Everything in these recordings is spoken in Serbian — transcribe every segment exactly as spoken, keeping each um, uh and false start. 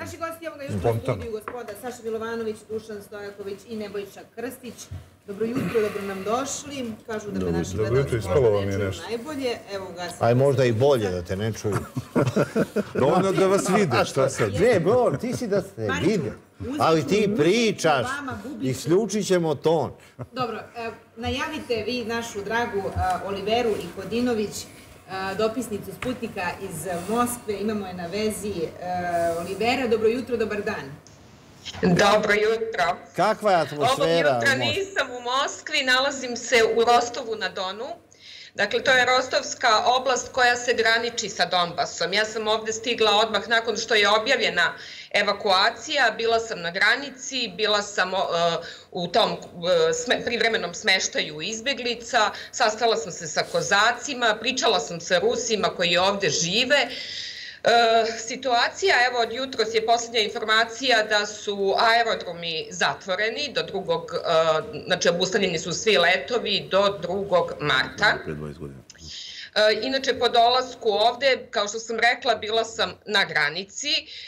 Naši gosti ovoga jutra u studiju, gospoda Saša Milovanović, Dušan Stojaković i Nebojša Krstić. Dobro jutro, dobro nam došli. Kažu da me naši gledalci možda ne čuju najbolje. Aj možda i bolje da te ne čuju. Dovoljno da vas vide, šta sad? Ne, bro, ti si da se vide. Ali ti pričaš, isključit ćemo ton. Dobro, najavite vi našu dragu Oliveru Ikodinović, dopisnicu Sputnika iz Moskve. Imamo je na vezi. Olivera, dobro jutro, dobar dan. Dobro jutro. Kakva je atmosfera? Ovog jutra nisam u Moskvi, nalazim se u Rostovu na Donu. Dakle, to je Rostovska oblast koja se graniči sa Donbasom. Ja sam ovde stigla odmah nakon što je objavljena evakuacija. Bila sam na granici, bila sam u tom privremenom smeštaju izbeglica, sastala sam se sa kozacima, pričala sam sa Rusima koji ovde žive. Situacija, evo od jutros je posljednja informacija da su aerodromi zatvoreni do drugog, znači obustavljeni su svi letovi do drugog marta. Inače, po dolasku ovde, kao što sam rekla, bila sam na granici.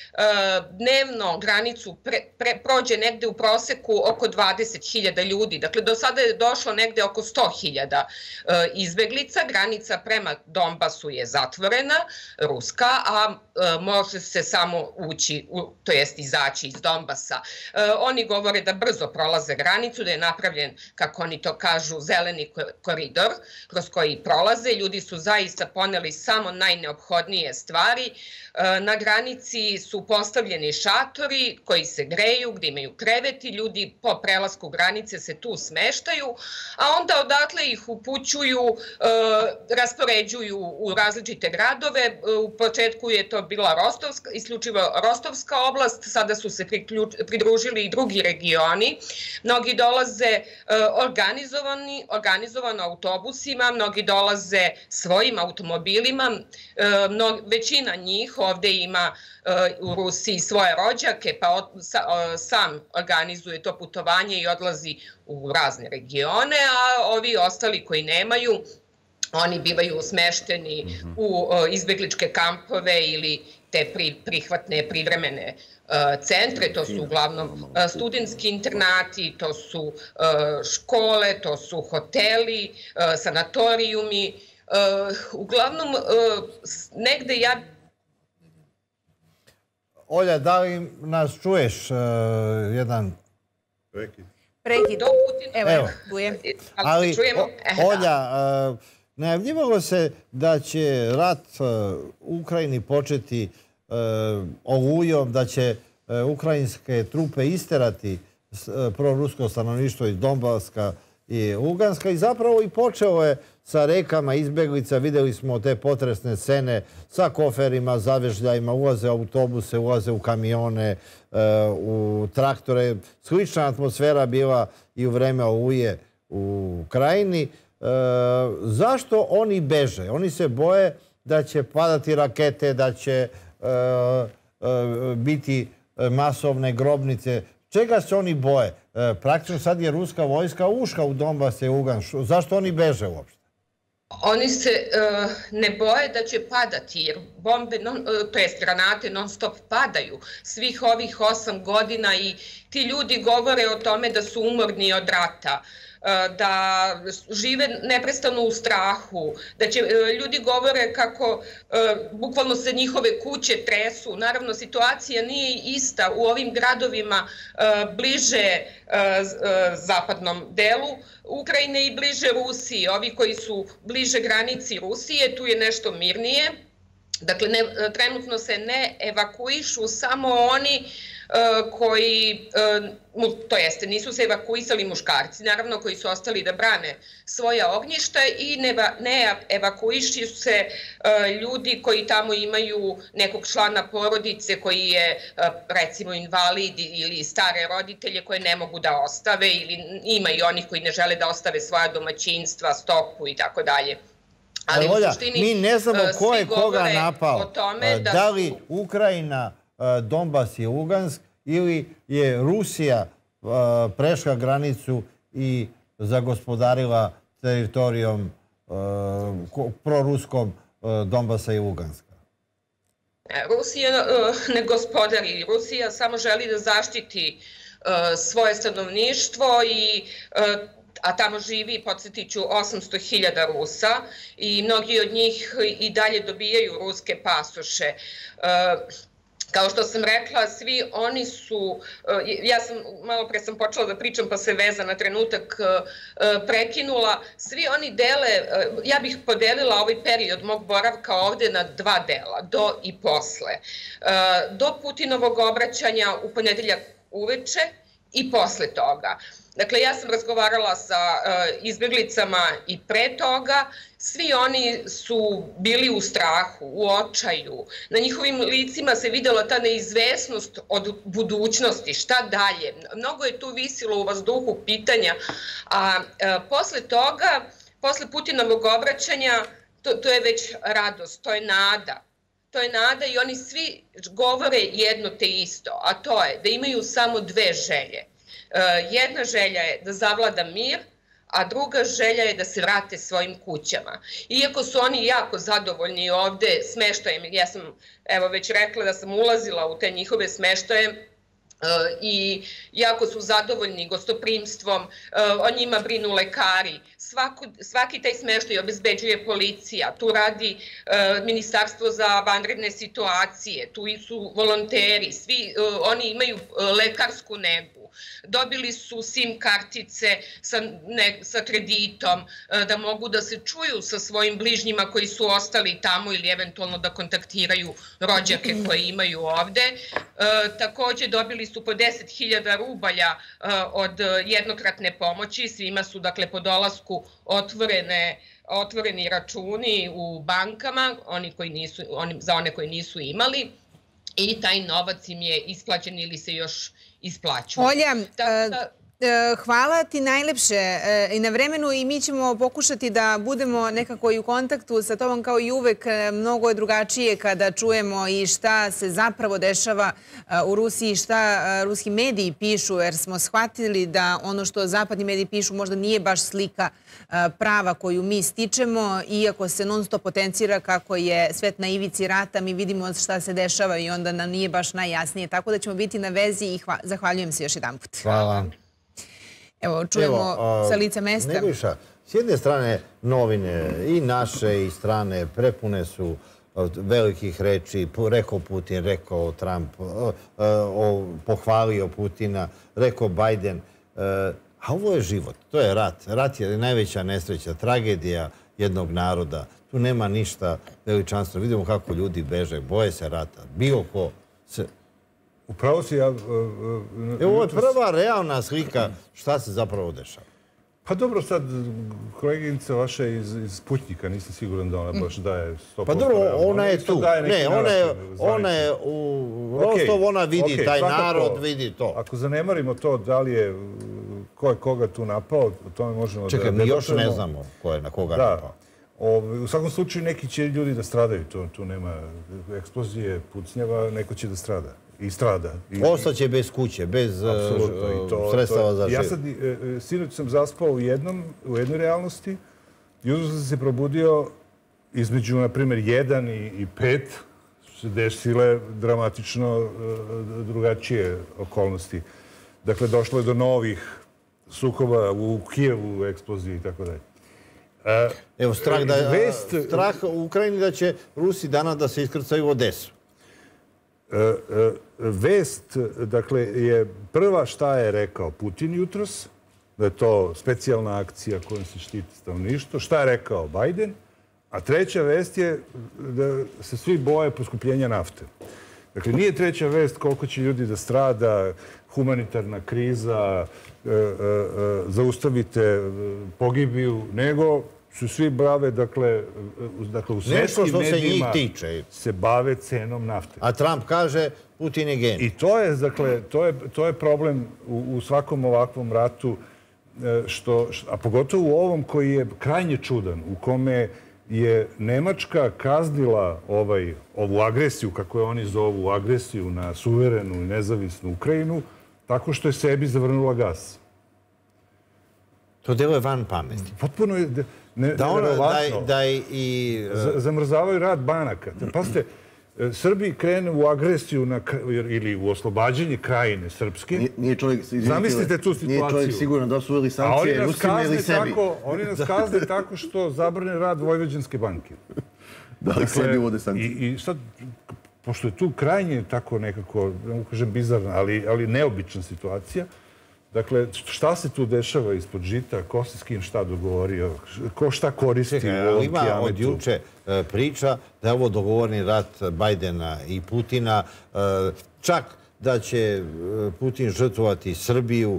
Dnevno granicu prođe negde u proseku oko dvadeset hiljada ljudi. Dakle, do sada je došlo negde oko sto hiljada izbeglica. Granica prema Donbasu je zatvorena, ruska, a može se samo ući, to jest izaći iz Donbasa. Oni govore da brzo prolaze granicu, da je napravljen, kako oni to kažu, zeleni koridor kroz koji prolaze. Ljudi su zaista poneli samo najneophodnije stvari. Na granici su postavljeni šatori koji se greju, gde imaju kreveti, ljudi po prelasku granice se tu smeštaju, a onda odatle ih upućuju, raspoređuju u različite gradove. U početku je to bila isključivo Rostovska oblast, sada su se pridružili i drugi regioni. Mnogi dolaze organizovano autobusima, mnogi dolaze svojim automobilima, većina njih ovde ima u Rusiji svoje rođake, pa sam organizuje to putovanje i odlazi u razne regione, a ovi ostali koji nemaju, oni bivaju smešteni u izbegličke kampove ili te prihvatne privremene centre. To su uglavnom studentski internati, to su škole, to su hoteli, sanatorijumi. Uglavnom, negde ja... Olja, da li nas čuješ jedan... Prekid. Prekid. Evo, tu je. Ali, Olja, najavljivalo se da će rat u Ukrajini početi olujom, da će ukrajinske trupe isterati prorusko stanovništvo iz Donbaska i Luganska i zapravo i počeo je sa rekama izbeglica. Videli smo te potresne scene sa koferima, zavežljajima, ulaze u autobuse, ulaze u kamione, u traktore. Slična atmosfera bila i u vreme oluje u Krajini. Zašto oni beže? Oni se boje da će padati rakete, da će biti masovne grobnice. Čega se oni boje? Praktično sad je ruska vojska ušla u Donbas i Lugansk. Zašto oni beže uopšte? Oni se ne boje da će padati, jer bombe, to jest granate non stop padaju svih ovih osam godina i ti ljudi govore o tome da su umorni od rata, da žive neprestano u strahu, da će, ljudi govore kako bukvalno se njihove kuće tresu. Naravno, situacija nije ista u ovim gradovima bliže zapadnom delu Ukrajine i bliže Rusiji. Ovi koji su bliže granici Rusije, tu je nešto mirnije. Dakle, trenutno se ne evakuišu samo oni koji, to jeste, nisu se evakuisali muškarci, naravno, koji su ostali da brane svoja ognjišta i ne evakuišu se ljudi koji tamo imaju nekog člana porodice koji je, recimo, invalid ili stare roditelje koje ne mogu da ostave, ili ima i onih koji ne žele da ostave svoja domaćinstva, stoku i tako dalje. Ali Olja, mi ne znamo ko je koga napao. Da li Ukrajina, Donbas i Lugansk, ili je Rusija prešla granicu i zagospodarila teritorijom proruskom Donbasa i Luganska? Rusija ne gospodari. Rusija samo želi da zaštiti svoje stanovništvo, i, a tamo živi, podsjetit ću, osamsto hiljada Rusa i mnogi od njih i dalje dobijaju ruske pasoše. Kao što sam rekla, svi oni su, ja sam malo pre sam počela da pričam pa se veza na trenutak prekinula, svi oni dele, ja bih podelila ovaj period mog boravka ovde na dva dela, do i posle. Do Putinovog obraćanja u ponedeljak uveče i posle toga. Dakle, ja sam razgovarala sa izbjeglicama i pre toga. Svi oni su bili u strahu, u očaju. Na njihovim licima se videla ta neizvesnost od budućnosti, šta dalje. Mnogo je tu visilo u vazduhu pitanja, a posle toga, posle Putinovog obraćanja, to, to je već radost, to je nada. To je nada i oni svi govore jedno te isto, a to je da imaju samo dve želje. Jedna želja je da zavlada mir, a druga želja je da se vrate svojim kućama. Iako su oni jako zadovoljni ovde smeštajem, ja sam evo već rekla da sam ulazila u te njihove smeštaje, i jako su zadovoljni gostoprimstvom, o njima brinu lekari. Svaki taj smeštaj obezbeđuje policija, tu radi Ministarstvo za vanredne situacije, tu su volonteri, svi oni imaju lekarsku negu. Dobili su sim kartice sa, ne, sa kreditom, da mogu da se čuju sa svojim bližnjima koji su ostali tamo ili eventualno da kontaktiraju rođake koje imaju ovde. E, takođe dobili su po deset hiljada rubalja e, od jednokratne pomoći, svima su dakle po dolasku otvorene otvoreni računi u bankama, oni koji nisu, oni, za one koji nisu imali, i taj novac im je isplaćen ili se još isplaćuje. Olja, hvala ti najlepše i na vremenu, i mi ćemo pokušati da budemo nekako i u kontaktu sa tobom kao i uvek. Mnogo je drugačije kada čujemo i šta se zapravo dešava u Rusiji, šta ruski mediji pišu, jer smo shvatili da ono što zapadni mediji pišu možda nije baš slika prava koju mi stičemo, iako se non stop potencira kako je svet na ivici rata, mi vidimo šta se dešava i onda nam nije baš najjasnije. Tako da ćemo biti na vezi i zahvaljujem se još jedan put. Hvala. Evo, čujemo Evo, sa lica mesta. Nebojša, s jedne strane novine i naše i strane prepune su velikih reči, rekao Putin, rekao Trump, pohvalio Putina, rekao Biden. A ovo je život, to je rat. Rat je najveća nesreća, tragedija jednog naroda. Tu nema ništa veličanstva. Vidimo kako ljudi beže, boje se rata. Bilo ko se... Upravo si ja... Ovo je prva realna slika šta se zapravo dešava. Pa dobro, sad koleginica vaša iz, iz Sputnika, nisam siguran da ona baš daje sto posto. Pa dobro, realno. ona je tu. Ne, ona je, ona je u Rostov, ona vidi okay, taj svakako, narod, vidi to. Ako zanemarimo to da li je, ko je koga tu napao, o tome možemo Čekaj, da... Čekaj, mi još ne znamo ko je na koga da. napao. O, u svakom slučaju neki će ljudi da stradaju, to, tu nema eksplozije, pucnjeva, neko će da strada. I strada. Ostaće bez kuće, bez to, sredstava to, za život. Ja sad, sinoć sam zaspao u, jednom, u jednoj realnosti, jutro sam se probudio između, na primjer, jedan i, i pet, se desile dramatično drugačije okolnosti. Dakle, došlo je do novih sukoba u Kijevu, eksploziji i tako dalje. Evo, strah, da, Vest, strah u Ukrajini da će Rusi danas da se iskrcaju u Odesu. Vest, dakle, je prva šta je rekao Putin jutros, da je to specijalna akcija kojom se štiti stanovništvo, šta je rekao Biden, a treća vest je da se svi boje poskupljenja nafte. Dakle, nije treća vest koliko će ljudi da strada, humanitarna kriza, zaustavite pogibiju, nego su svi brave, dakle, dakle u svetskim medijima se bave cenom nafte. A Trump kaže Putin je genij. I to je, dakle, to je, to je problem u, u svakom ovakvom ratu, što, a pogotovo u ovom koji je krajnje čudan, u kome je Nemačka kaznila ovaj, ovu agresiju, kako je oni zovu, agresiju na suverenu i nezavisnu Ukrajinu, tako što je sebi zavrnula gas. To delo je van pameti. Potpuno je... Ne, da ona, da, da i... Zamrzavaju rad banaka. Pazite, Srbi krene u agresiju ili u oslobađanje krajine srpske. Zamislite tu situaciju. Nije čovjek siguran da su uveli sankcije Rusima ili sebi. Oni nas kazne tako što zabrane rad Vojvođanske banke. Da li sebi uvode sankcije? I sad, pošto je tu krajnje tako nekako, ne mogu kažem bizarna, ali neobična situacija, dakle, šta se tu dešava ispod žita, ko se s kim šta dogovorio, ko šta koristi u ovom kijametu? Ima od juče priča da je ovo dogovorni rat Bajdena i Putina, čak da će Putin žrtvovati Srbiju,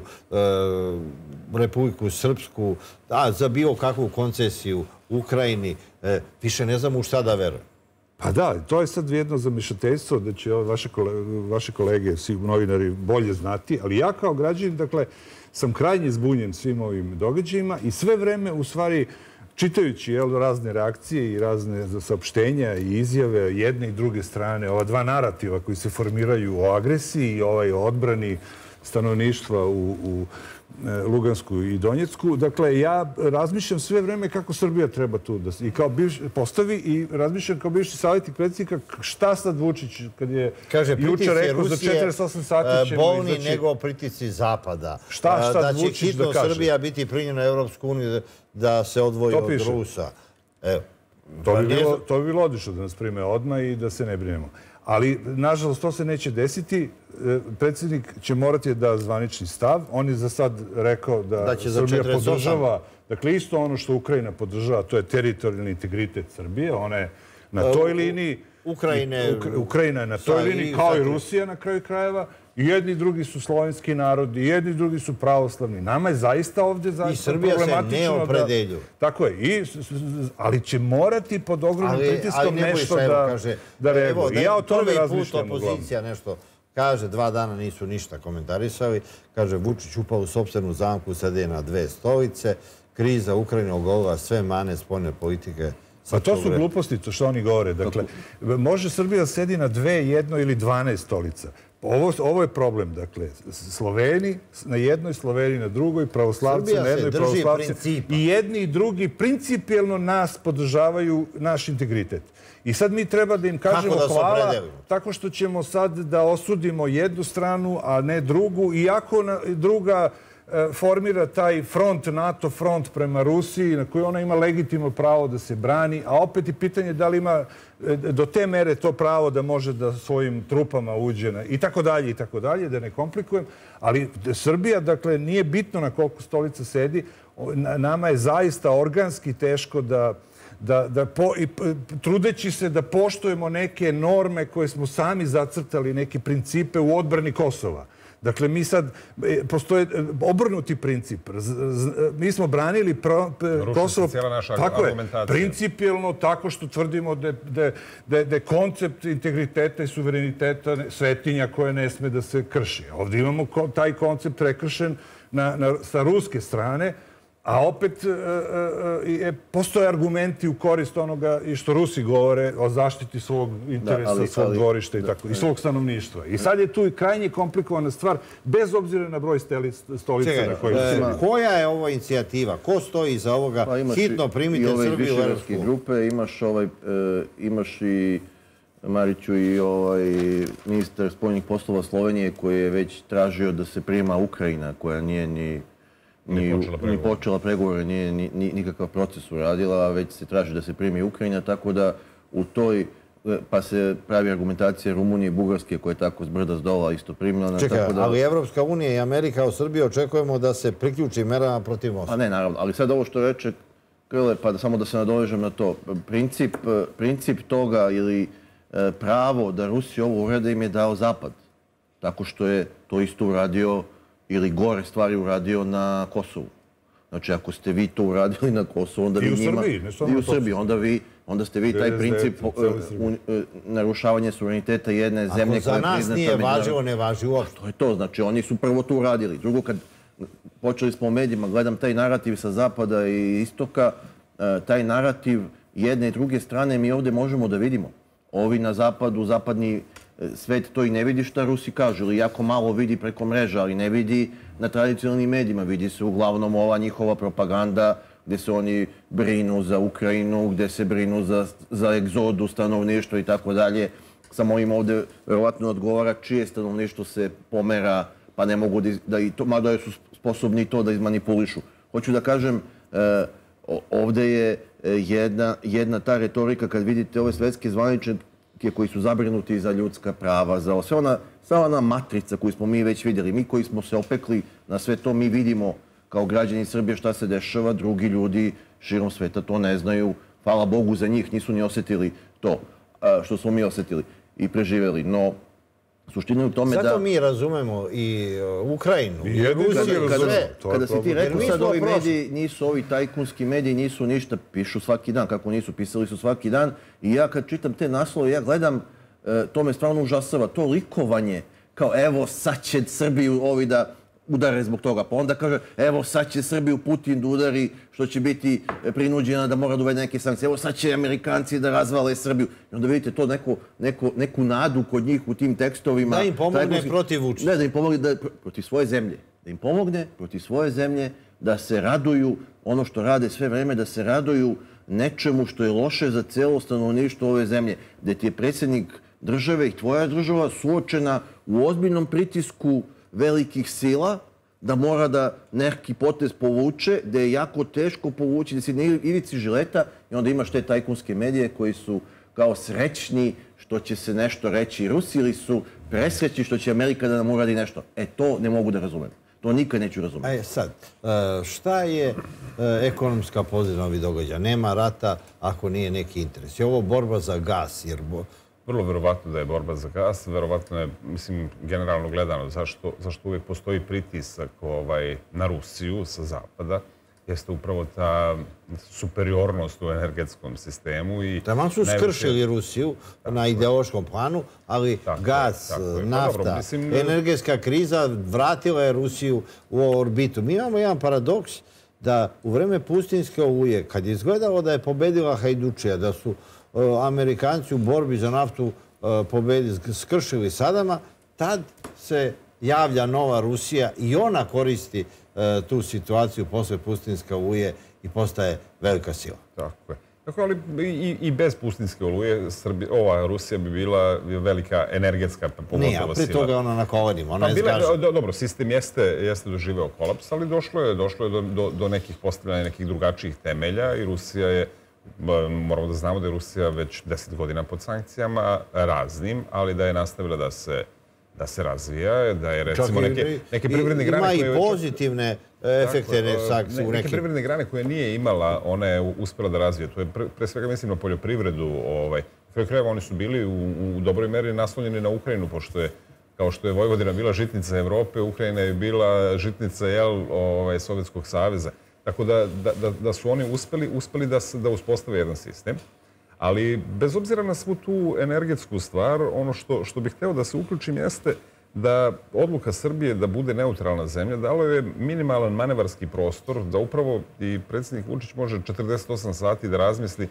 Republiku Srpsku, a za bilo kakvu koncesiju Ukrajini, više ne znam u šta da verujem. Pa da, to je sad jedno zamišljateljstvo da će vaše kolege, novinari, bolje znati, ali ja kao građanin, dakle, sam krajnje zbunjen svim ovim događajima i sve vreme, u stvari, čitajući razne reakcije i razne saopštenja i izjave jedne i druge strane, ova dva narativa koji se formiraju o agresiji i ovaj o odbrani stanovništva u Lugansku i Donjecku. Dakle, ja razmišljam sve vreme kako Srbija treba tu da se postavi i razmišljam kao bivši savjetnik predsjednika šta sad Vučić kad je juče rekao za četrdeset osam sati ćemo bolni nego pritisci Zapada. Šta sad Vučić da kaže? Da će hitno Srbija biti primljena u Europsku uniju da se odvoji od Rusa. To bi bilo odlično da nas prime odmah i da se ne brinemo. Ali, nažalost, to se neće desiti. Predsjednik će morati da zvanični stav. On je za sad rekao da Srbija podržava, dakle, isto ono što Ukrajina podržava, to je teritorijalni integritet Srbije. Ona je na toj liniji. Ukrajina je na toj liniji, kao i Rusija na kraju krajeva. I jedni i drugi su slovenski narodi, i jedni i drugi su pravoslavni. Nama je zaista ovdje zaista problematično. I Srbija se ne opredelju. Tako je, ali će morati pod ogromnim pritiskom nešto da reaguje. I ja o tome razmišljam uglavnom. Opozicija nešto kaže, dva dana nisu ništa komentarisali. Kaže, Vučić upao u sopstvenu zamku, sede na dve stolice. Kriza Ukrajine ogolila sve mane spoljne politike. Pa to su gluposti, to što oni govore. Dakle, može Srbija sedi na dve, jedno ili dvanaest stolica. Ovo je problem, dakle, Sloveni na jednoj, Sloveni na drugoj, pravoslavci na jednoj, pravoslavci. I jedni i drugi principijelno nas podržavaju naš integritet. I sad mi treba da im kažemo hvala tako što ćemo sad da osudimo jednu stranu, a ne drugu, iako druga formira taj front, NATO front prema Rusiji, na koji ona ima legitimno pravo da se brani, a opet i pitanje da li ima do te mere to pravo da može da svojim trupama uđe i tako dalje, i tako dalje, da ne komplikujem. Ali Srbija, dakle, nije bitno na koliko stolica sedi. Nama je zaista organski teško da trudeći se da poštujemo neke norme koje smo sami zacrtali, neke principe u odbrani Kosova. Dakle, mi sad, postoje obrnuti princip. Mi smo branili Kosovo principijelno tako što tvrdimo da je koncept integriteta i suvereniteta svetinja koja ne sme da se krši. Ovdje imamo taj koncept prekršen sa ruske strane, a opet postoje argumenti u korist onoga i što Rusi govore o zaštiti svog interesa, svog dvorišta i svog stanovništva. I sad je tu i krajnje komplikovana stvar, bez obzira na broj stolica na kojoj se ima. Koja je ova inicijativa? Ko stoji iza ovoga? Hitno primite Srbiju u Europsku grupe. Imaš i Mariću i ministar spoljnih poslova Slovenije koji je već tražio da se prima Ukrajina, koja nije ni ni počela pregovore, nije nikakav proces uradila, već se traži da se primi Ukrajina, tako da u toj, pa se pravi argumentacija Rumunije i Bugarske koja je tako s brda s dola isto primljena. Čekaj, ali Evropska unija i Amerika u Srbiji očekujemo da se priključi merama protiv Moskve. Pa ne, naravno, ali sad ovo što reče Krle, pa samo da se nadovežem na to, princip toga ili pravo da Rusi ovo urade im je dao Zapad, tako što je to isto uradio ili gore stvari uradio na Kosovu. Znači, ako ste vi to uradili na Kosovu, onda vi njima... I u Srbiji, onda ste vi taj princip narušavanja suvereniteta jedne zemlje koja je priznata... Ako za nas nije važilo, ne važi uopšte. To je to, znači, oni su prvo to uradili. Drugo, kad počeli smo u medijima, gledam taj narativ sa zapada i istoka, taj narativ jedne i druge strane mi ovdje možemo da vidimo. Ovi na zapadu, zapadni svet to i ne vidi šta Rusi kažu, ili jako malo vidi preko mreža, ali ne vidi na tradicionalnim medijima. Vidi se uglavnom ova njihova propaganda gdje se oni brinu za Ukrajinu, gdje se brinu za egzodu stanovništva i tako dalje. samo im ovde verovatno odgovara čije stanovništvo se pomera, pa ne mogu da i to, mada su sposobni to da izmanipulišu. Hoću da kažem, ovde je jedna ta retorika kad vidite ove svetske zvaničnike koji su zabrinuti za ljudska prava, za sve ona, sva ona matrica koju smo mi već vidjeli. Mi koji smo se opekli na sve to, mi vidimo kao građani Srbije šta se dešava, drugi ljudi širom sveta to ne znaju. Hvala Bogu za njih, nisu ni osjetili to što smo mi osjetili i preživjeli. No, suština je u tome da... Zato mi razumemo i Ukrajinu, i Rusiju, sve. Kada si ti rekao sad, ovi mediji nisu, ovi tajkunski mediji nisu ništa, pišu svaki dan. Kako nisu, pisali su svaki dan. I ja kad čitam te naslove, ja gledam, to me stvarno užasava, to likovanje, kao evo sad će Srbiju ovi da udare zbog toga. Pa onda kaže, evo sad će Srbiju Putin da udari, što će biti prinuđena da mora da uvede neke sankcije. Evo sad će Amerikanci da razvale Srbiju. I onda vidite to neku nadu kod njih u tim tekstovima. Da im pomogne protiv Vučića. Ne, da im pomogne protiv svoje zemlje. Da im pomogne protiv svoje zemlje, da se raduju, ono što rade sve vreme, da se raduju nečemu što je loše za celo stanovništvo ove zemlje. Gde ti je predsjednik države i tvoja država suočena u ozbiljnom pritisku velikih sila, da mora da neki potez povuče, da je jako teško povući, da si na ivici žileta i onda imaš te tajkunske medije koji su kao srećni što će se nešto reći Rusi ili su presrećni što će Amerika da nam uradi nešto. E, to ne mogu da razumem. To nikad neću razumeti. E sad, šta je ekonomska pozadina ovih događaja? Nema rata ako nije neki interes. Je ovo borba za gas? Jer vrlo verovatno da je borba za gas. Verovatno je, mislim, generalno gledano zašto, zašto uvijek postoji pritisak ovaj, na Rusiju sa zapada. Jeste upravo ta superiornost u energetskom sistemu. Taman su skršili Rusiju na ideološkom planu, ali gas, nafta, energetska kriza vratila je Rusiju u orbitu. Mi imamo jedan paradoks da u vreme pustinske oluje, kad je izgledalo da je pobedila Hajdučija, da su Amerikanci u borbi za naftu pobedili, skršili Sadama, tad se javlja nova Rusija i ona koristi tu situaciju posle pustinske oluje i postaje velika sila. Tako je. Tako, ali i bez pustinske oluje ova Rusija bi bila velika energetska pogotovo sila. Nije, a pri toga ona na kolenima, ona je zgažena. Dobro, sistem jeste doživeo kolaps, ali došlo je do nekih postavljanja nekih drugačijih temelja i Rusija je, moramo da znamo da je Rusija već deset godina pod sankcijama raznim, ali da je nastavila da se da se razvija, da je recimo neke privredne grane... Ima i pozitivne efekte sankcije u nekim... Neke privredne grane koje nije imala, ona je uspela da razvije. To je pre svega, mislim, na poljoprivredu. Kraj krajeva oni su bili u dobroj meri naslonjeni na Ukrajinu, pošto je, kao što je Vojvodina bila žitnica Evrope, Ukrajina je bila žitnica Sovjetskog saveza. Tako da su oni uspeli da uspostave jedan sistem. Ali bez obzira na svu tu energetsku stvar, ono što bih hteo da se uključim jeste da odluka Srbije da bude neutralna zemlja dalo je minimalan manevarski prostor da upravo i predsjednik Vučić može četrdeset osam sati da razmisli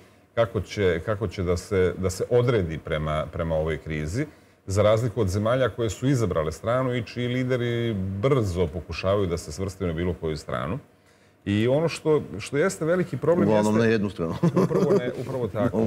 kako će da se odredi prema ovoj krizi, za razliku od zemalja koje su izabrale stranu i čiji lideri brzo pokušavaju da se svrstaju na bilo koju stranu. I ono što jeste veliki problem jeste... Uglavnom na jednu stranu. Upravo tako.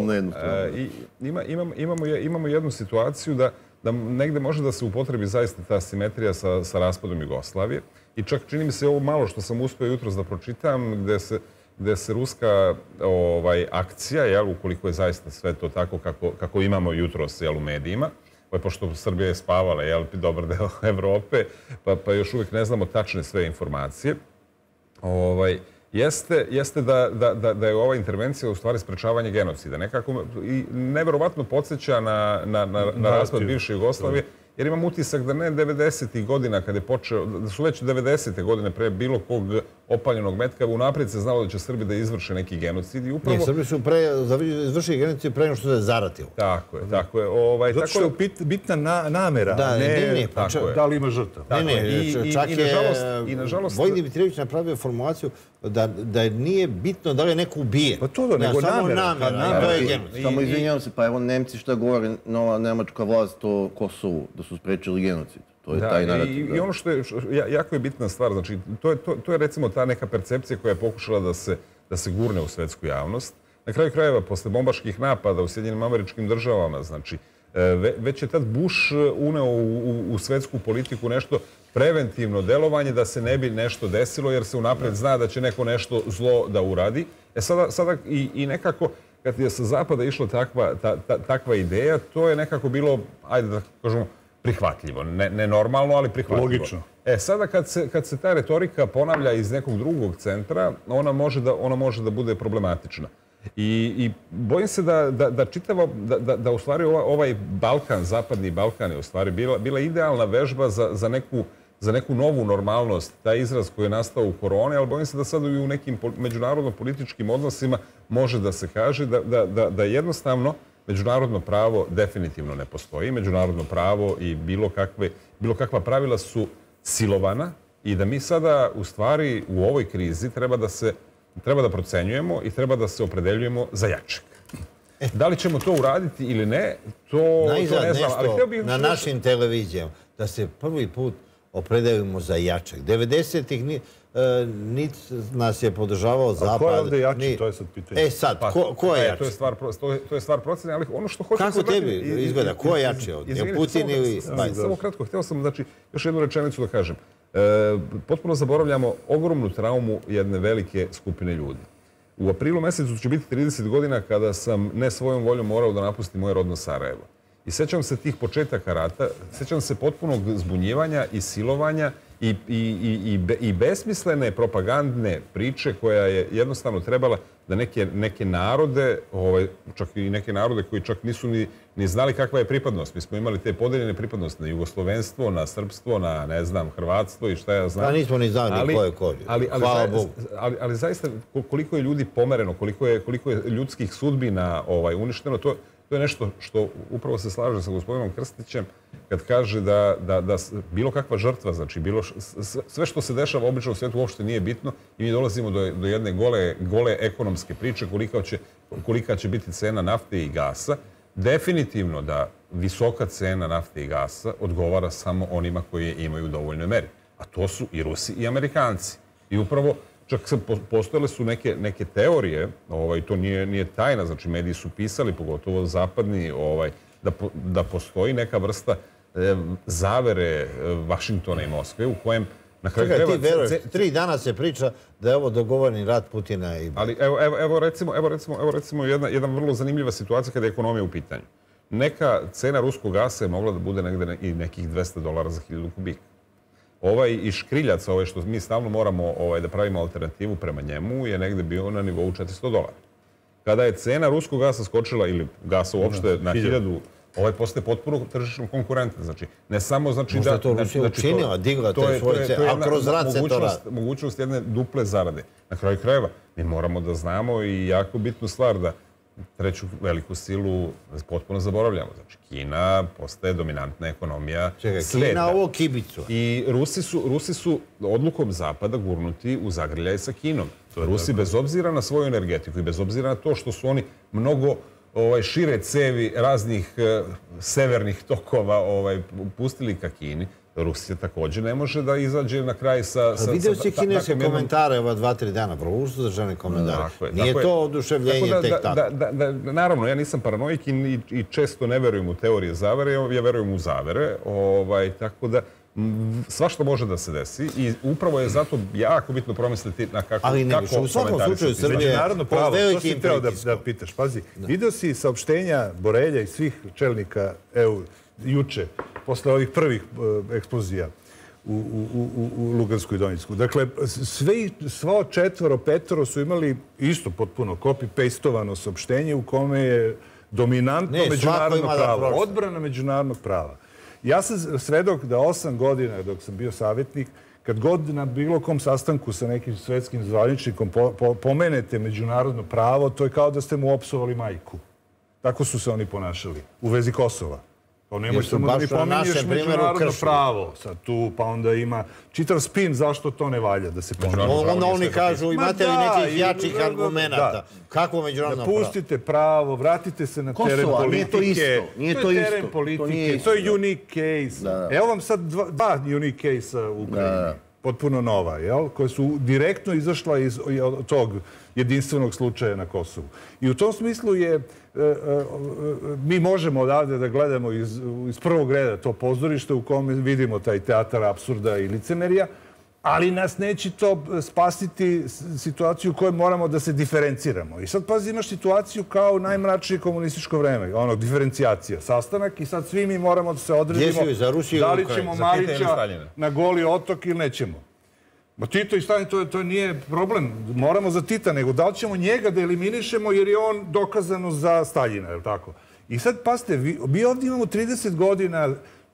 Imamo jednu situaciju da negde može da se upotrebi zaista ta simetrija sa raspadom Jugoslavije. I čak čini mi se ovo malo što sam uspio jutros da pročitam, gde se ruska akcija, ukoliko je zaista sve to tako kako imamo jutros u medijima, pošto Srbija je spavala dobar deo Evrope, pa još uvijek ne znamo tačne sve informacije, jeste da je ova intervencija u stvari sprečavanje genocida. Nekako i neverovatno podsjeća na raspad bivše Jugoslavije, jer imam utisak da ne devedesetih godina kada je počeo, da su već devedesete godine pre bilo kog opaljenog metka, unaprijed se znalo da će Srbi da izvrše neki genocid. Nije, Srbi su izvršili genocid pre nego što se zaratilo. Tako je, tako je. Zato što je bitna namera, a ne da li ima žrtav. Ne, ne, čak je Vojin Dimitrijević napravio formulaciju da nije bitno da li je neko ubije. Pa to da, nego namera. To je genocid. Samo izvinjavam se, pa evo Nemci šta govore, nova nemačka vlast o Kosovu, da su sprečili genocid. To je taj narativ. I ono što je jako je bitna stvar, znači to je recimo ta neka percepcija koja je pokušala da se gurne u svetsku javnost. Na kraju krajeva, posle bombaških napada u Sjedinjenim Američkim Državama, znači Već je tad Bush uneo u svetsku politiku nešto preventivno delovanje da se ne bi nešto desilo, jer se unapred zna da će neko nešto zlo da uradi. E sada i nekako, kad je sa zapada išla takva ideja, to je nekako bilo, ajde da kažemo, prihvatljivo. Ne normalno, ali prihvatljivo. Logično. E, sada kad se ta retorika ponavlja iz nekog drugog centra, ona može da bude problematična. I bojim se da čitavo, da u stvari ovaj Balkan, zapadni Balkan je u stvari bila idealna vežba za neku novu normalnost, taj izraz koji je nastao u koroni, ali bojim se da sad i u nekim međunarodno-političkim odnosima može da se kaže da jednostavno međunarodno pravo definitivno ne postoji. Međunarodno pravo i bilo kakva pravila su silovana i da mi sada u stvari u ovoj krizi treba da se treba da procenjujemo i treba da se opredeljujemo za jačeg. Da li ćemo to uraditi ili ne, to ne znam. Najzad nešto na našim televizijama, da se prvi put opredeljujemo za jačeg. devedesetih niti nas je podržavao Zapad. A ko je ovdje jači, to je sad pitanje. E sad, ko je jači? To je stvar procene, ali ono što hoćem... Kako tebi izgleda? Ko je jači ovdje? Putin ili Biden? Samo kratko, htio sam, znači, još jednu rečenicu da kažem. Potpuno zaboravljamo ogromnu traumu jedne velike skupine ljudi. U aprilu mesecu će biti trideset godina kada sam ne svojom voljom morao da napustim moje rodno Sarajevo. I sećam se tih početaka rata, sećam se potpunog zbunjivanja i silovanja i besmislene propagandne priče koja je jednostavno trebala da neke narode, čak i neke narode koji čak nisu ni znali kakva je pripadnost. Mi smo imali te podeljene pripadnosti na jugoslovenstvo, na srpstvo, na, ne znam, hrvatstvo i šta ja znam. A nismo ni znali ko je ko. Hvala Bogu. Ali zaista koliko je ljudi pomereno, koliko je ljudskih sudbina uništeno, to To je nešto što upravo se slaže sa gospodinom Krstićem kad kaže da bilo kakva žrtva, znači sve što se dešava obično u svijetu uopšte nije bitno i mi dolazimo do jedne gole ekonomske priče kolika će biti cena nafte i gasa. Definitivno da visoka cena nafte i gasa odgovara samo onima koji je imaju u dovoljnoj meri. A to su i Rusi i Amerikanci. I upravo čak postojale su neke teorije, to nije tajna, znači mediji su pisali, pogotovo zapadni, da postoji neka vrsta zavere Vašingtona i Moskve u kojem na kraju krajeva... Čekaj, ti veruješ, tri dana se priča da je ovo dogovoreni rat Putina i... Ali evo recimo jedna vrlo zanimljiva situacija kada je ekonomija u pitanju. Neka cena ruskog gasa je mogla da bude negde i nekih dvesta dolara za hiljadu kubika. Ovaj i škriljac, ovaj što mi stalno moramo da pravimo alternativu prema njemu, je negde bio na nivou četiristo dolara. Kada je cena ruskog gasa skočila, ili gasa uopšte na hiljadu, ovaj postaje potpuno tržišno konkurentan. Znači, ne samo znači da... Možda to Rusija učinila, digla te svoje cene, a kroz rat se to radi. Mogućnost jedne duple zarade. Na kraju krajeva, mi moramo da znamo i jako bitnu stvar da treću veliku silu potpuno zaboravljamo. Znači, Kina postaje dominantna ekonomija sveta. Čekaj, Kina ovo kibicu. I Rusi su odlukom Zapada gurnuti u zagrljaj sa Kinom. Rusi, bez obzira na svoju energetiku i bez obzira na to što su oni mnogo šire cevi raznih severnih tokova pustili ka Kini, Rusija također ne može da izađe na kraj sa... Vidio si kineske komentare ova dva, tri dana, vrlo uzdržane komentare. Nije to oduševljenje tek tako. Naravno, ja nisam paranoik i često ne verujem u teorije zavere, ja verujem u zavere, tako da svašta može da se desi i upravo je zato jako bitno promisliti na kako komentarisati. Ali ne, u svakom slučaju Srbije po velikim pritiskom. To si htio da pitaš, pazi. Vidio si saopštenja Borelja i svih čelnika E U juče, posle ovih prvih eksplozija u Lugansku i Donjecku. Dakle, svo četvoro, petoro su imali isto potpuno copy-pastovano saopštenje u kome je dominantno međunarodno pravo, odbrana međunarodnog prava. Ja sam svedok da osam godina dok sam bio savjetnik, kad god na bilo kom sastanku sa nekim svetskim zvaničnikom pomenete međunarodno pravo, to je kao da ste mu opsovali majku. Tako su se oni ponašali u vezi Kosova. Kao nemoj samo da mi pominješ međunarodno pravo. Sad tu, pa onda ima čitav spin zašto to ne valja da se pominje. Onda oni kažu, imate li nekih jačih argumenta? Kakvo međunarodno pravo? Pustite pravo, vratite se na teren politike. To je teren politike, to je unique case. Evo vam sad dva unique case-a u Ukrajini. potpuno nova, jel? Koja su direktno izašla iz tog jedinstvenog slučaja na Kosovu. I u tom smislu je, mi možemo odavde da gledamo iz, iz prvog reda to pozorište u kome vidimo taj teatar apsurda i licemerija, ali nas neće to spasiti situaciju u kojoj moramo da se diferenciramo. I sad pazi, imaš situaciju kao u najmračnije komunističko vreme, ono, diferencijacija, sastanak i sad svi mi moramo da se odredimo da li ćemo Marića na Goli otok ili nećemo. Ma Tito i Stalin, to, to nije problem, moramo za Tita, nego da li ćemo njega da eliminišemo jer je on dokazano za Staljina, je li tako? I sad, pazite, vi, mi ovdje imamo trideset godina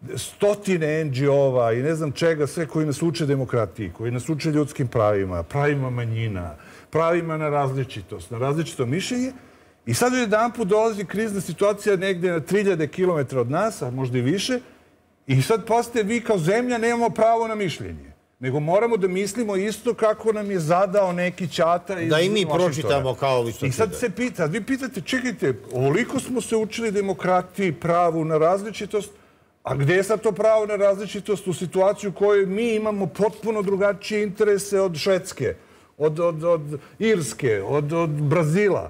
stotine en dži ova i ne znam čega, sve koji nas uče demokratiji, koji nas uče ljudskim pravima, pravima manjina, pravima na različitost, na različito mišljenje. I sad jedan put dolazi krizna situacija negdje na tri hiljade kilometara od nas, a možda i više. I sad, pazite, vi kao zemlja nemamo pravo na mišljenje. Nego moramo da mislimo isto kako nam je zadao neki ćata iz da i mi Washingtona. Pročitamo kao vi što I sad se pita, vi pitate, čekajte, ovoliko smo se učili demokratiji, pravu na različitost, a gdje je sad to pravo na različitost u situaciju u kojoj mi imamo potpuno drugačije interese od Švedske, od, od, od Irske, od, od Brazila?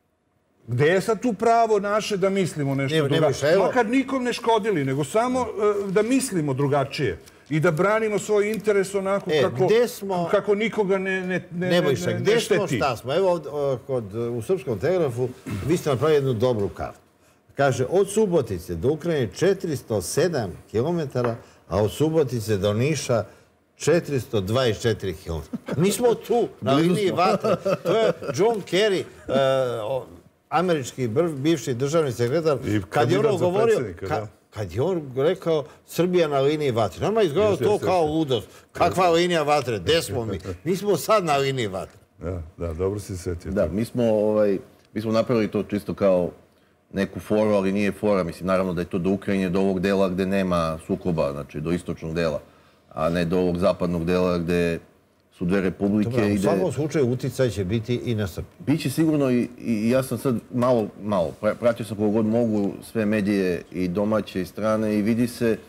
Gdje je sad tu pravo naše da mislimo nešto drugačije? Makar nikom ne škodili, nego samo uh, da mislimo drugačije. I da branimo svoj interes onako e, kako, smo, kako nikoga ne, ne, ne, ne, Nebojša, ne, ne gdje šteti. Smo, šta smo? Evo, kod, u Srpskom telegrafu vi ste napravili jednu dobru kartu. Kaže, od Subotice do Ukrajine četiristo sedam kilometara, a od Subotice do Niša četiristo dvadeset četiri kilometara. Mi smo tu, na liniji vatre. To je John Kerry, uh, američki bivši državni sekretar, kad je ono govorio... Ka, kad je on rekao Srbija na liniji vatre. Nama je izgledalo to kao ludost. Kakva linija vatre? Gde smo mi? Mi smo sad na liniji vatre. Da, da, dobro si setio. Da, mi smo, ovaj, mi smo napravili to čisto kao neku foru, ali nije fora. Mislim, naravno da je to do Ukrajine, do ovog dela gde nema sukoba, znači do istočnog dela, a ne do ovog zapadnog dela gde su dve republike. Dobro, u svakom slučaju uticaj će biti i na Srbiju. Biće sigurno i, i ja sam sad malo, malo, pratio sam koliko god mogu sve medije i domaće i strane i vidi se e,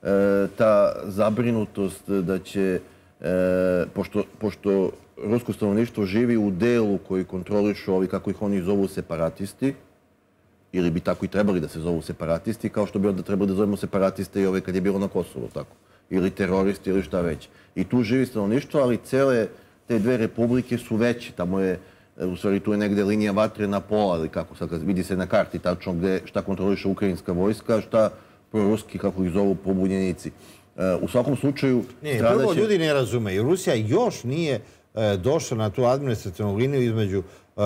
ta zabrinutost da će, e, pošto, pošto rusko stanovništvo živi u delu koji kontrolišu ovi, kako ih oni zovu, separatisti, ili bi tako i trebali da se zovu separatisti, kao što bi onda trebali da zovemo separatiste i ove kad je bilo na Kosovu, tako. Ili teroristi, ili šta već. I tu živi stanovništvo, ali cele te dve republike su veće. Tamo je, u stvari, tu je negde linija vatre na pola, ali kako sad vidi se na karti tačno gde šta kontroliše ukrajinska vojska, šta proruski, kako ih zovu, pobunjenici. U svakom slučaju... Ne, prvo ljudi ne razumeju. Rusija još nije došla na tu administrativnu liniju između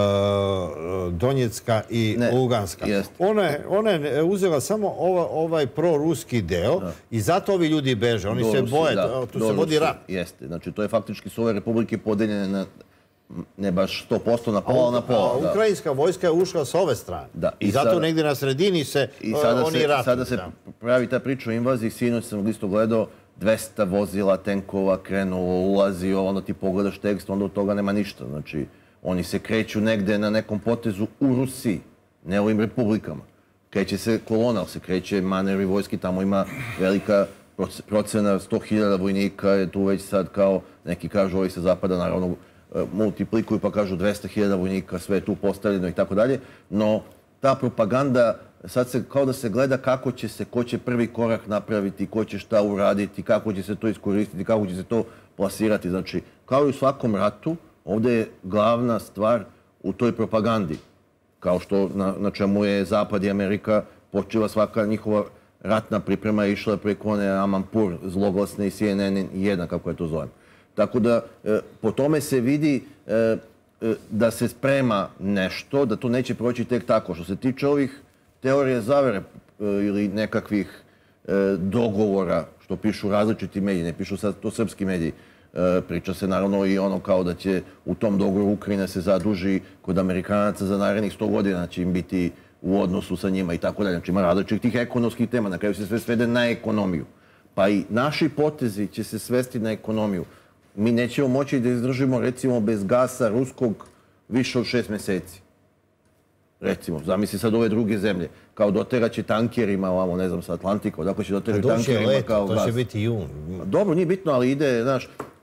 Donjecka i Luganska. Ona je uzela samo ovaj proruski deo i zato ovi ljudi beže. Oni se boje, tu se vodi rat. Jeste, znači to je faktički su ove republike podeljene na ne baš sto posto na pola, na pola. A ukrajinska vojska je ušla s ove strane. I zato negdje na sredini se oni ratuju. Sada se pravi ta priča o invaziji, sinoć sam isto gledao, dvesta vozila, tenkova, krenulo, ulazi, ono ti pogledaš tekst, onda od toga nema ništa. Znači, oni se kreću negde na nekom potezu u Rusiji, ne u ovim republikama. Kreće se kolona, se kreće manevri vojski, tamo ima velika procena, sto hiljada vojnika je tu već sad kao, neki kažu ovi sa zapada, naravno, multiplikuju pa kažu dvesta hiljada vojnika, sve je tu postavljeno i tako dalje. No, ta propaganda, sad se kao da se gleda kako će se, ko će prvi korak napraviti, ko će šta uraditi, kako će se to iskoristiti, kako će se to plasirati. Znači, kao i u svakom ratu, ovdje je glavna stvar u toj propagandi. Kao što na, na čemu je Zapad i Amerika počela svaka njihova ratna priprema je išla preko one Amanpur, zloglasne i C N N jedan, kako je to zovem. Tako da, e, po tome se vidi e, e, da se sprema nešto, da to neće proći tek tako. Što se tiče ovih teorije zavere e, ili nekakvih e, dogovora, što pišu različiti mediji, ne pišu sad to srpski mediji, e, priča se naravno i ono kao da će u tom dogovoru Ukrajina se zaduži kod Amerikanaca za narednih sto godina, će im biti u odnosu sa njima i tako dalje. Znači ima različitih ekonomskih tema, na kraju se sve svede na ekonomiju. Pa i naši potezi će se svesti na ekonomiju. Mi nećemo moći da izdržimo, recimo, bez gasa ruskog više od šest meseci. Recimo, zamisli sad ove druge zemlje. Kao doteraće tankerima, ovamo, ne znam, sa Atlantika, odako će doterati tankerima kao gas. To će biti jun. Dobro, nije bitno, ali ide, znaš,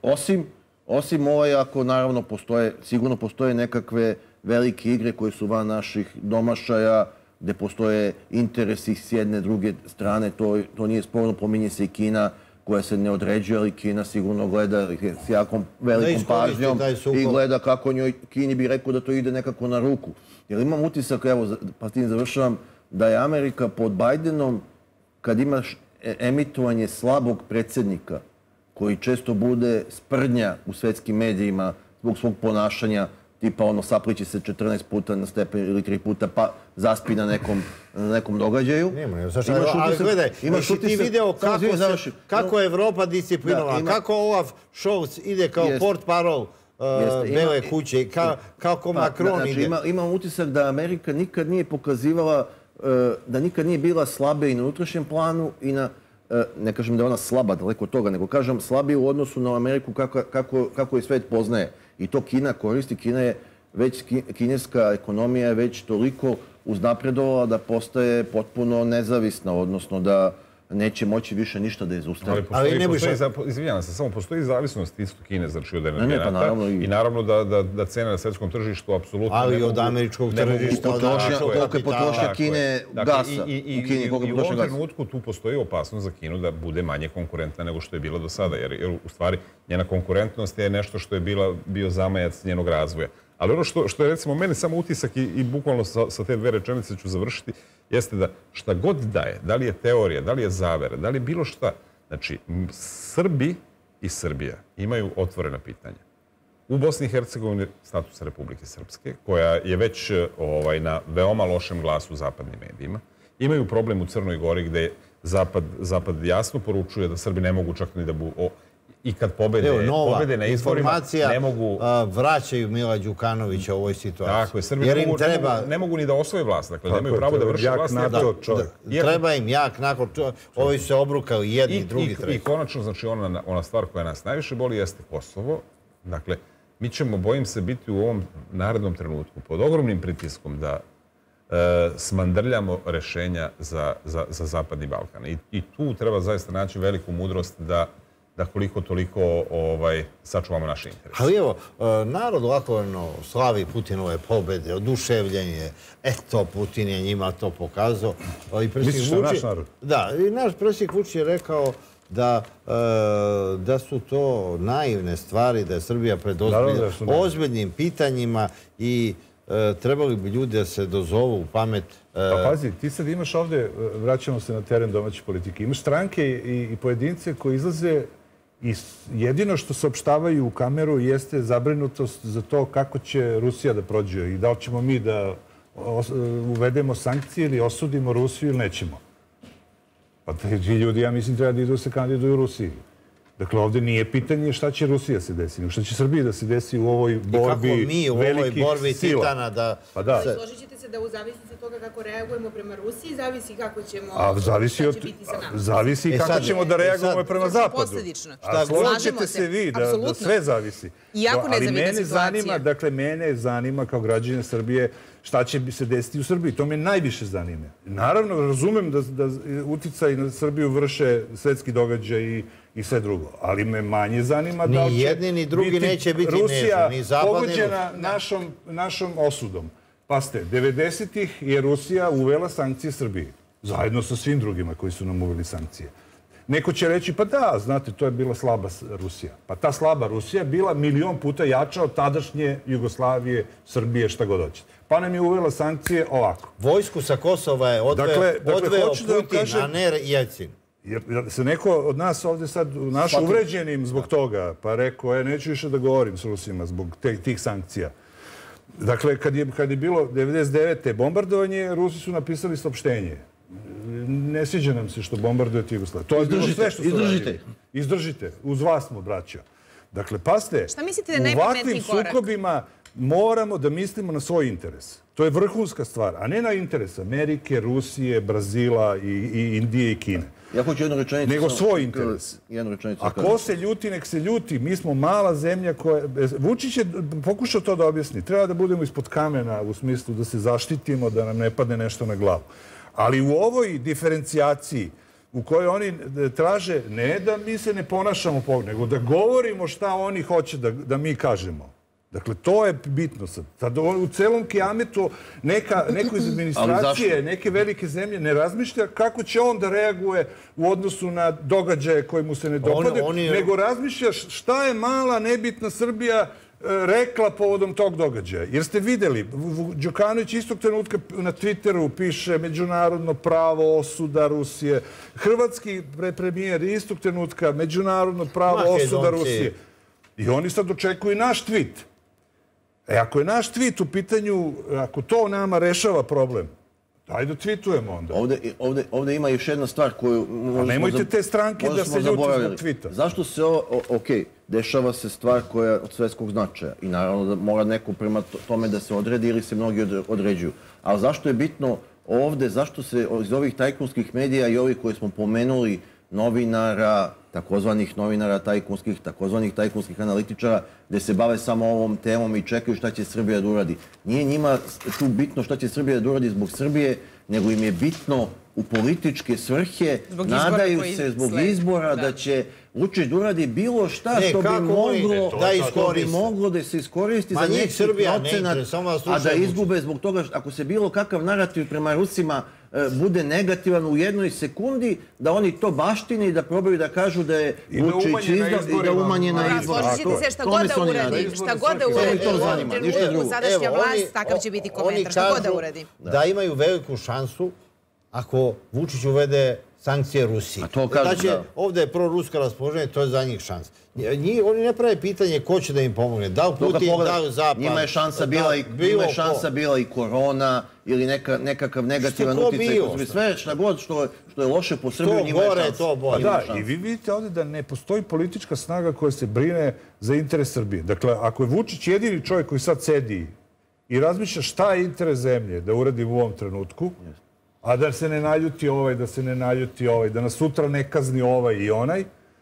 Osim, osim ovaj, ako naravno postoje, sigurno postoje nekakve velike igre koje su van naših domašaja, gde postoje interesi s jedne, druge strane, to, to nije sporno, pominje se i Kina, koja se ne određuje, ali Kina sigurno gleda s jakom velikom pažnjom i gleda kako njoj, Kini bi rekao da to ide nekako na ruku. Jer imam utisak, evo, pa s tim završavam, da je Amerika pod Bajdenom, kad imaš emitovanje slabog predsjednika, koji često bude sprdnja u svetskim medijima zbog svog ponašanja, tipa ono saplići se četrnaest puta na stepen ili tri puta pa zaspi na nekom, na nekom događaju. Nema, nema. Zašto, ali gledaj, jesi ti video kako, se, kako je Evropa disciplinovana, da, kako Olaf Scholz ide kao jest, port parol uh, Bele ima, kuće, ka, kako pa, Macron znači, ide. Ima, imam utisak da Amerika nikad nije pokazivala, uh, da nikad nije bila slabe i na unutrašnjem planu i na, uh, ne kažem da je ona slaba, daleko od toga, nego kažem slabije u odnosu na Ameriku kako, kako, kako je svet poznaje. I to Kina koristi. Kina je već, kineska ekonomija je već toliko uznapredovala da postaje potpuno nezavisna, odnosno da neće moći više ništa da je zaustavi. Ali, ali ne postoji, postoji, izvinjam se, samo postoji zavisnost isto Kine znači od energenata. Pa naravno i... I naravno da, da, da cene na svetskom tržištu apsolutno ali ne mogu... od američkog tržišta, od koliko je potrošnja Kine gasa i, i, u Kini, koliko je potrošnja gasa. I u ovom trenutku tu postoji opasnost za Kinu da bude manje konkurentna nego što je bila do sada, jer, jer u stvari njena konkurentnost je nešto što je bila, bio zamajac njenog razvoja. Ali ono što, što je recimo meni samo utisak i, i bukvalno sa, sa te dve rečenice ću završiti, jeste da šta god daje, da li je teorija, da li je zavera, da li je bilo šta, znači Srbi i Srbija imaju otvorena pitanja. U Bosni i Hercegovini status Republike Srpske, koja je već ovaj, na veoma lošem glasu u zapadnim medijima. Imaju problem u Crnoj Gori gde Zapad, Zapad jasno poručuje da Srbi ne mogu čak ni da bu... O, i kad pobede, Evo, nova pobede na izborima, ne mogu... A, vraćaju Mila Đukanovića u ovoj situaciji. Tako je, Srbi ne mogu, treba... ne, mogu, ne mogu ni da osvoje vlast, dakle, nemaju pravo da vrše vlast. Da, da, da, treba im jak nakon čovjek. Ovi se obrukali jedni, I, drugi, i, treći. I konačno, znači, ona, ona stvar koja nas najviše boli jeste Kosovo. Dakle, mi ćemo, bojim se, biti u ovom narednom trenutku pod ogromnim pritiskom da e, smandrljamo rešenja za, za, za Zapadni Balkan. I, I tu treba zaista naći veliku mudrost da da koliko toliko ovaj, sačuvamo naše interese. Ali evo, narod ovako slavi Putinove pobjede, oduševljenje, eto, Putin je njima to pokazao. Misliš da naš narod? Da, i naš predsjednik Vučić je rekao da, da su to naivne stvari, da je Srbija pred ozbiljnim pitanjima i trebali bi ljudi da se dozovu u pamet. Pa pazi, ti sad imaš ovde, vraćamo se na teren domaće politike, imaš stranke i, i pojedince koji izlaze i jedino što saopštavaju u kameru jeste zabrinutost za to kako će Rusija da prođe i da li ćemo mi da uvedemo sankcije ili osudimo Rusiju ili nećemo. Pa ti ljudi, ja mislim, treba da idu se kandiduju u Rusiji. Dakle, ovdje nije pitanje šta će Rusija se desiti, šta će Srbija da se desi u ovoj borbi velikih sila. I kako mi u ovoj borbi titana da... Pa da. Složit ćete se da u zavisnosti od toga kako reagujemo prema Rusiji, zavisi kako ćemo... A zavisi od... Zavisi e, kako sad, ćemo da reagujemo sad, prema Zapadu. Posledično. A složit ćete se vi da, da sve zavisi. Iako nezavidna situacija. Zanima, dakle, mene zanima kao građanina Srbije šta će se desiti u Srbiji. To me najviše zanima. Naravno, razumem da, da uticaj na Srbiju vrše svetski događaj i i sve drugo. Ali me manje zanima da li će ni jedni, ni drugi biti neće biti Rusija nežni, ni zapadni, pogođena našom, našom osudom. Pa ste, devedesetih je Rusija uvela sankcije Srbiji. Zajedno sa svim drugima koji su nam uveli sankcije. Neko će reći, pa da, znate, to je bila slaba Rusija. Pa ta slaba Rusija je bila milion puta jača od tadašnje Jugoslavije, Srbije, šta god hoćete. Pa nam je uvela sankcije ovako. Vojsku sa Kosova je odveo, dakle, dakle, odveo Putin, kažem, a ne Jelcin. Jer se neko od nas ovdje sad, naš uvređenim zbog toga, pa rekao, e, neću više da govorim s Rusima zbog te, tih sankcija. Dakle, kad je, kad je bilo devedeset devete bombardovanje, Rusi su napisali saopštenje. Ne sviđa nam se što bombardujete Jugoslaviju. To je bilo sve što su radili. Izdržite. Uz vas smo, braćo. Dakle, paste, u ovakvim sukobima moramo da mislimo na svoj interes. To je vrhunska stvar, a ne na interes Amerike, Rusije, Brazila i, i Indije i Kine. Ja hoću jednu rečenicu. Nego svoj interes. Jednu rečenicu. A ko se ljuti, nek se ljuti. Mi smo mala zemlja koja... Vučić je pokušao to da objasni. Treba da budemo ispod kamena u smislu da se zaštitimo, da nam ne padne nešto na glavu. Ali u ovoj diferencijaciji, u kojoj oni traže ne da mi se ne ponašamo po, nego da govorimo šta oni hoće da, da mi kažemo. Dakle, to je bitno sad. Sad u celom kijametu neka, neko iz administracije, neke velike zemlje ne razmišlja kako će on da reaguje u odnosu na događaje koji mu se ne dopade, on, on je... nego razmišlja šta je mala nebitna Srbija rekla povodom tog događaja. Jer ste videli, Đukanović istog trenutka na Twitteru piše međunarodno pravo, osuda Rusije. Hrvatski premijer istog trenutka međunarodno pravo, osuda Rusije. I oni sad očekuju naš tweet. E, ako je naš tweet u pitanju, ako to nama rešava problem, daj da tweetujemo onda. Ovde, ovde, ovde ima još jedna stvar koju... A nemojte te stranke da se ljuti zbog tweeta. Zašto se ovo... Ok, dešava se stvar koja je od svetskog značaja i naravno da mora neko prema tome da se odredi ili se mnogi određuju. Ali zašto je bitno ovde, zašto se iz ovih tajkunskih medija i ovih koje smo pomenuli, novinara, takozvanih novinara tajkunskih, takozvanih tajkunskih analitičara, gde se bave samo ovom temom i čekaju šta će Srbija da uradi. Nije njima tu bitno šta će Srbija da uradi zbog Srbije, nego im je bitno u političke svrhe, nadaju se zbog izbora da će Vučić da uradi bilo šta što bi moglo da bi moglo da se iskoristi za neki procenat, a da izgube zbog toga, ako se bilo kakav narativ prema Rusima bude negativan u jednoj sekundi, da oni to baštine i da probaju da kažu da je Vučić izdao i da umanje na izbor. Složite se šta god da uradi, šta god da uradi u sadašnja vlast, takav će biti komentar, šta god da uradi. Da imaju veliku šansu ako Vučić uvede sankcije Rusiji. A to kažem, da. Ovdje je prorusko raspoloženje, to je za njih šans. Oni ne prave pitanje ko će da im pomogne. Da li Putin, da li Zapad. Njima je šansa bila i, njima je šansa bila i korona ili neka, nekakav negativan utjecaj. Sve šta god što, što je loše po Srbiju, njima je šansa. To bolje. Da, i vi vidite ovdje da ne postoji politička snaga koja se brine za interes Srbije. Dakle, ako je Vučić jedini čovjek koji sad sedi i razmišlja šta je interes zemlje da uradi u ovom trenutku, a da se ne naljuti ovaj, da se ne naljuti ovaj, da nas sutra ne kazni ovaj i onaj,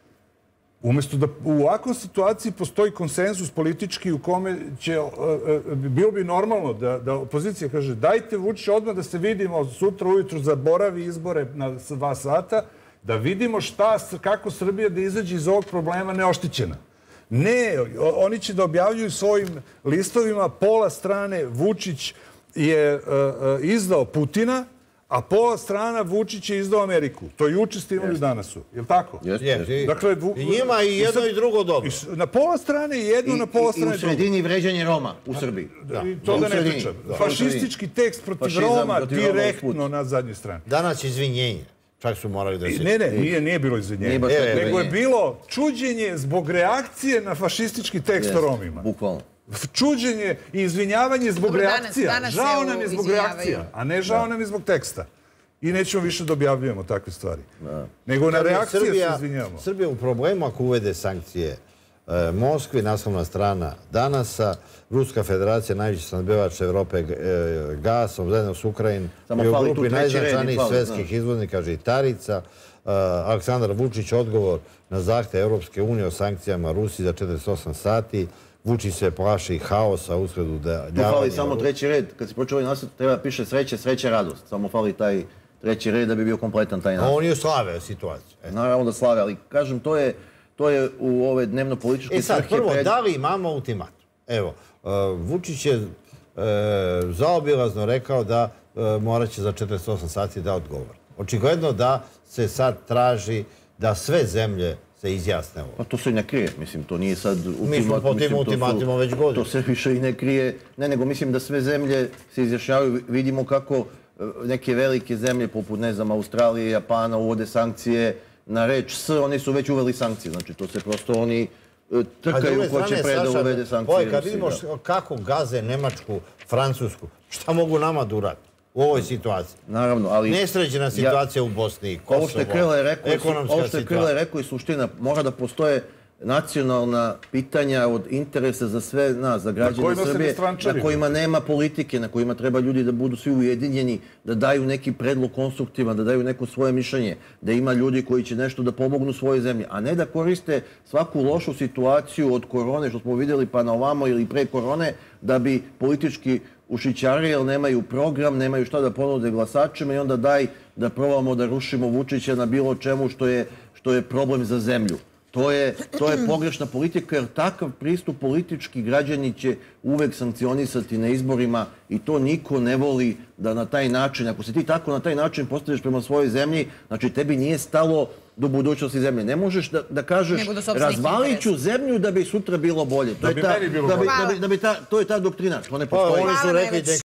umjesto da u ovakvoj situaciji postoji konsenzus politički u kome će, bilo bi normalno da, da opozicija kaže dajte Vučić odmah da se vidimo sutra ujutru, zaboravi izbore na dva sata, da vidimo šta, kako Srbija da izađe iz ovog problema neoštećena. Ne, oni će da objavljuju svojim listovima pola strane Vučić je uh, uh, izdao Putina, a pola strana Vučić je izdao Ameriku. To juče ste imali danas. Je li tako? Jeste. Dakle, i njima i jedno i drugo dobro. Na pola strane jedno, na pola strane drugo. I u sredini vređanje Roma u Srbiji. To da ne pričam. Fašistički tekst protiv Roma direktno na zadnjoj strani. Danas izvinjenje. Čak su morali da se... Ne, ne, nije, nije bilo izvinjenje. Nego je bilo čuđenje zbog reakcije na fašistički tekst o Romima. Bukvalno. Čuđenje i izvinjavanje zbog reakcija. Žao nam je zbog reakcija, a ne žao nam je zbog teksta. I nećemo više da objavljujemo takve stvari. Nego na reakcije se izvinjavamo. Srbija u problemu ako uvede sankcije Moskvi, naslovna strana Danasa, Ruska federacija, najveći snabdevač Evrope gasom, zajedno s Ukrajinom, je u grupi najznačajnijih svetskih izvoznika žitarica. Aleksandar Vučić odgovor na zahtev Evropske unije o sankcijama Rusiji za četrdeset osam sati. Vučić se plaši haosa usredu da... Tu fali samo treći red. Kad se počeo ovaj naslov, treba piše sreće, sreće, radost. Samo fali taj treći red da bi bio kompletan taj naslov. A on je slave situaciju. Naravno da slave, ali kažem, to je, to je u ove dnevno-političke svrhe... E sad, prvo, da li imamo ultimatum? Evo, Vučić je zaobilazno rekao da morat će za četrdeset osam sati da odgovor. Očigledno da se sad traži da sve zemlje se izjasne ovo. Pa to se i ne krije, mislim, to nije sad... Mi smo po tim ultimatima već godinu. To se više i ne krije. Ne, nego mislim da sve zemlje se izjašnjavaju. Vidimo kako neke velike zemlje, poput, ne znam, Australije, Japana, uvode sankcije na reč S, oni su već uveli sankcije. Znači, to se prosto oni trkaju ko će pre da uvede sankcije. Kad vidimo kako gaze Nemačku, Francusku, šta mogu nama da uradi u ovoj situaciji? Naravno, ali... Nesređena situacija u Bosni i Kosovo. Ovo što je Krle rekao je suština. Mora da postoje nacionalna pitanja od interesa za sve nas, za građane Srbije, na kojima nema politike, na kojima treba ljudi da budu svi ujedinjeni, da daju neki predlog konstruktivan, da daju neko svoje mišljenje, da ima ljudi koji će nešto da pomognu svojoj zemlji, a ne da koriste svaku lošu situaciju od korone, što smo vidjeli pa na ovamo ili pre korone, da bi politički ušićari, jer nemaju program, nemaju šta da ponude glasačima i onda daj da probamo da rušimo Vučića na bilo čemu što je, što je problem za zemlju. To je, to je pogrešna politika, jer takav pristup politički građani će uvek sankcionisati na izborima i to niko ne voli da na taj način, ako se ti tako na taj način postaviš prema svojoj zemlji, znači tebi nije stalo do budućnosti zemlje. Ne možeš da, da kažeš razvalit ću zemlju da bi sutra bilo bolje. To Da je bi ta, meni bilo da bi, bolje. da bi, da bi ta, to je ta doktrina. To ne postoji. Oni su rekli